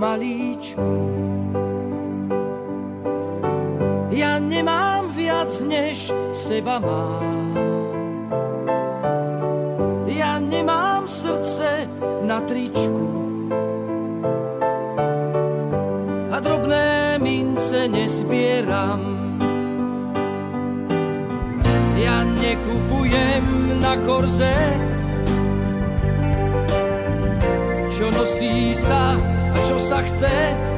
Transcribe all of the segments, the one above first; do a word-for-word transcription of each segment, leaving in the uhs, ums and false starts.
malíčku. Ja nemám viac, než seba mám. Ja nemám srdce na tričku. A drobné mince nezbieram. Ja nekupujem na korze, čo nosí sa a čo sa chce.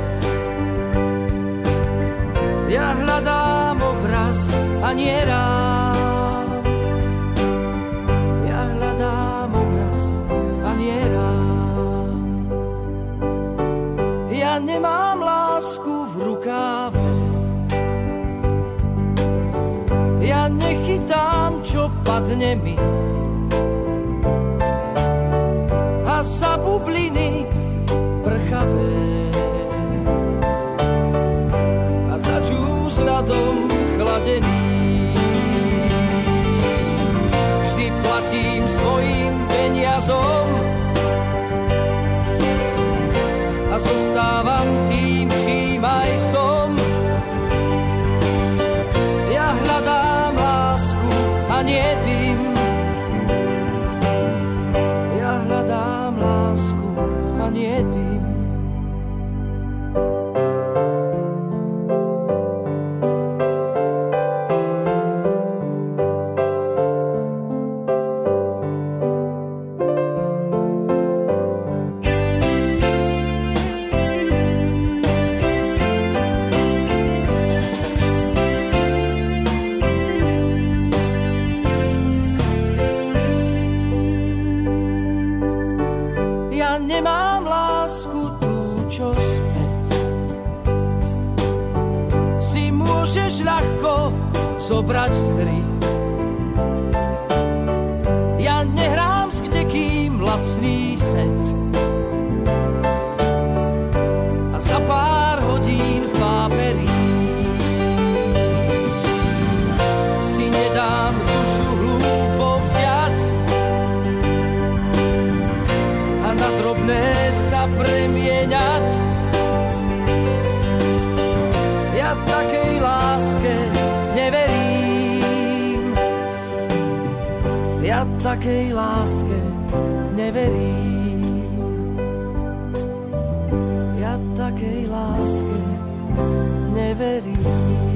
Ja hľadám obraz a nie rám. Ja hľadám obraz a nie rám. Ja nemám lásku v rukáve. Ja nechytám, čo padne mi. A za bubliny prchavé. A za džús ľadom chladený. Vždy platím svojim peniazom. A zostávam tým, čím aj som. Ja hľadám lásku a nie dym. Ja hľadám lásku a nie dym. Nemám lásku tú, čo späť si môžeš ľahko zobrať z hry. Ja nehrám s kdekým lacný set a za pár hodín v páperí si nedám dušu hlúpo vziať a na drobné sa premieňať. Ja takej láske neverím. Ja takej láske neverím. Ja takej láske neverím.